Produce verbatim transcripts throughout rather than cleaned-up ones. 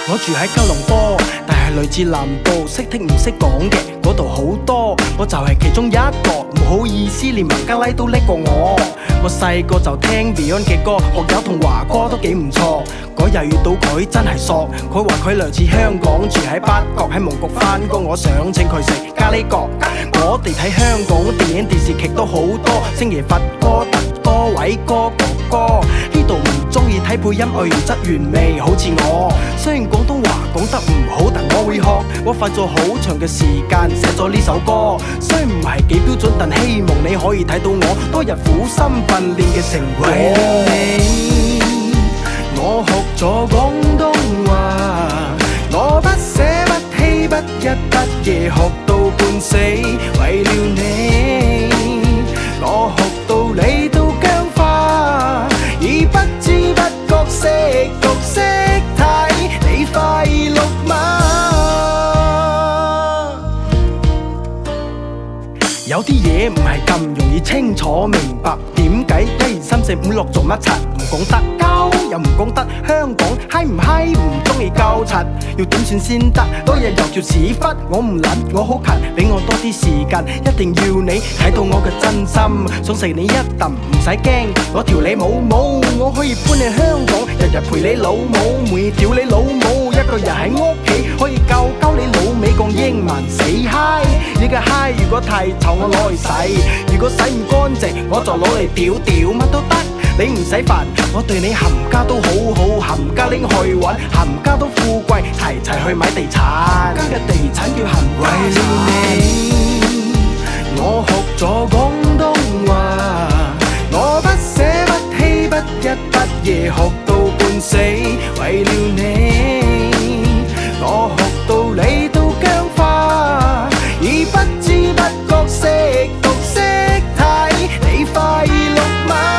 我住喺吉隆坡，但係來自南部，識聽唔識講嘅嗰度好多，我就係其中一個。唔好意思，連孟加拉都叻過我。我細個就聽 Beyond 嘅歌，學友同華哥都幾唔錯。嗰日遇到佢真係索，佢話佢來自香港，住喺北角，喺蒙古返工。我想請佢食咖喱角。我哋睇香港電影電視劇都好多，星爺發哥、特哥、偉哥、哥哥。呢度唔中意睇配音，我原汁原味，好似我。雖然廣東話講得唔好，但我會學。我花咗好長嘅時間寫咗呢首歌，雖然唔係幾標準，但希望你可以睇到我多日苦心訓練嘅成果。為了你，我學咗廣東話，我不捨不棄不日不夜學到半死。為了你，我學到你都僵化，已不知不覺識讀識睇你快樂嗎？有啲嘢唔係咁容易清楚明白，點解一二三四五六做乜柒？唔講得交又唔講得，香港嗨唔嗨唔中意交柒，要點算先得？多日遊住屎忽，我唔撚我好勤，俾我多啲時間，一定要你睇到我嘅真心，想食你一啖唔使驚，我條你冇冇，我可以搬去香港，日日陪你老母，每屌你老母，一個人喺屋企可以教教你老味講英文死嗨，你嘅嗨如果太臭我攞去洗，如果洗唔乾淨我就攞嚟屌屌乜都得。你唔使煩，我對你冚家都好好，冚家拎去玩，冚家都富貴，齊齊去買地產。家嘅地產叫冚家產。為了你，我學咗廣東話，我不捨不棄不日不夜學到半死。為了你，我學到你都僵化，已不知不覺識讀識睇你快樂嗎？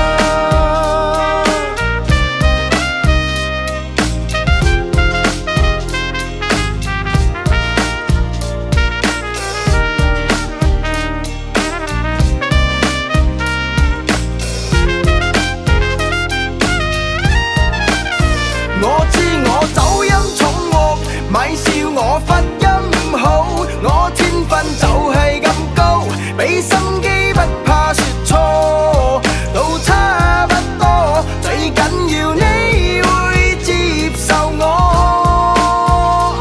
我知我走音重惡，咪笑我發音唔好，我天分就係咁高，俾心機不怕說錯，都差不多，最緊要你會接受我。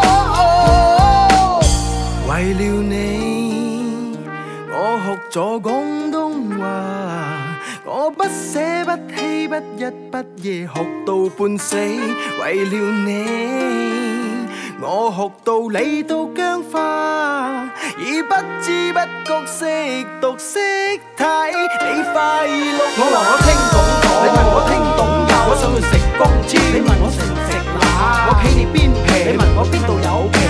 為了你，我學咗廣東話，我不捨不棄不日不夜學到半死。為了你，我學到你都僵化，已不知不覺識讀識睇你快樂。我話我聽懂咗，你問我聽懂㗎，我想去食公豬，你問我食唔食乸，我企你邊皮，你問我邊度有皮。